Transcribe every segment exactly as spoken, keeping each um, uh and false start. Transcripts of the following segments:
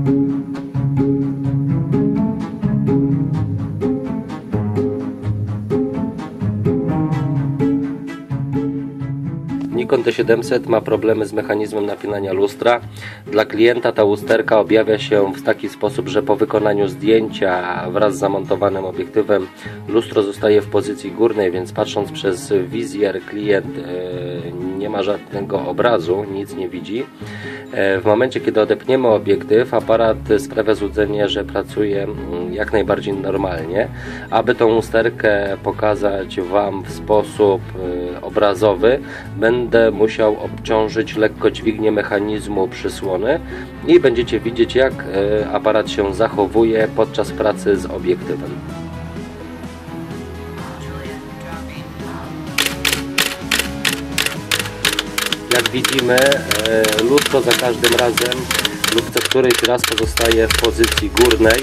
Nikon D siedemset ma problemy z mechanizmem napinania lustra. Dla klienta ta lusterka objawia się w taki sposób, że po wykonaniu zdjęcia wraz z zamontowanym obiektywem lustro zostaje w pozycji górnej, więc patrząc przez wizjer klient nie ma żadnego obrazu, nic nie widzi. W momencie, kiedy odepniemy obiektyw, aparat sprawia złudzenie, że pracuje jak najbardziej normalnie. Aby tą lusterkę pokazać Wam w sposób obrazowy, będę musiał obciążyć lekko dźwignię mechanizmu przysłony i będziecie widzieć, jak aparat się zachowuje podczas pracy z obiektywem. Jak widzimy, lustro za każdym razem lub co któryś raz pozostaje w pozycji górnej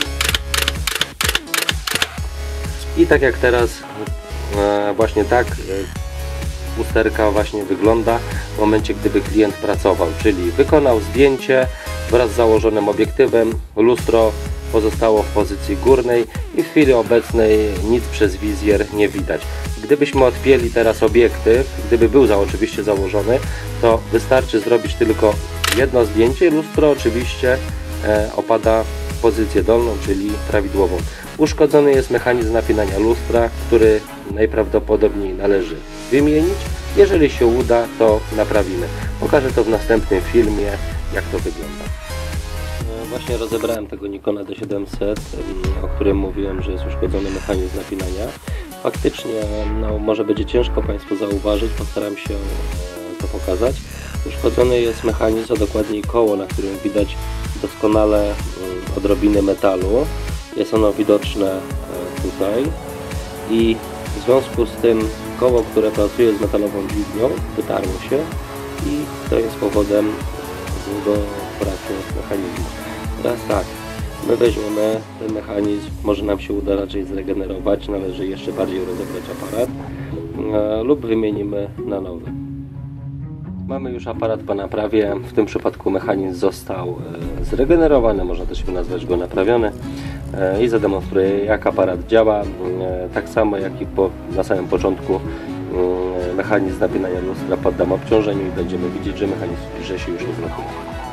i tak jak teraz, właśnie tak lusterka właśnie wygląda w momencie, gdyby klient pracował, czyli wykonał zdjęcie wraz z założonym obiektywem, lustro pozostało w pozycji górnej i w chwili obecnej nic przez wizjer nie widać. Gdybyśmy odpięli teraz obiektyw, gdyby był za, oczywiście założony, to wystarczy zrobić tylko jedno zdjęcie. Lustro oczywiście e, opada w pozycję dolną, czyli prawidłową. Uszkodzony jest mechanizm napinania lustra, który najprawdopodobniej należy wymienić. Jeżeli się uda, to naprawimy. Pokażę to w następnym filmie, jak to wygląda. Właśnie rozebrałem tego Nikona D siedemset, o którym mówiłem, że jest uszkodzony mechanizm napinania. Faktycznie no, może będzie ciężko Państwu zauważyć, postaram się to pokazać. Uszkodzony jest mechanizm, a dokładniej koło, na którym widać doskonale odrobiny metalu. Jest ono widoczne tutaj i w związku z tym koło, które pracuje z metalową dźwignią, wytarło się i to jest powodem złego pracy mechanizmu. Teraz tak, my weźmiemy ten mechanizm, może nam się uda raczej zregenerować, należy jeszcze bardziej rozebrać aparat e, lub wymienimy na nowy. Mamy już aparat po naprawie, w tym przypadku mechanizm został e, zregenerowany, można też nazwać go naprawiony e, i zademonstruję, jak aparat działa, e, tak samo jak i po, na samym początku e, mechanizm napinania lustra poddam obciążeniu i będziemy widzieć, że mechanizm że się już nie blokuje.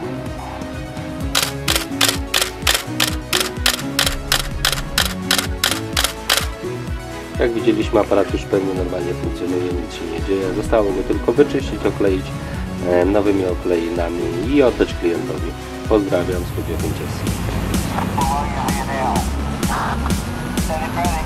Jak widzieliśmy, aparat już w pełni normalnie funkcjonuje, nic się nie dzieje. Zostało go tylko wyczyścić, okleić nowymi oklejnami i oddać klientowi. Pozdrawiam, Studio Winchester.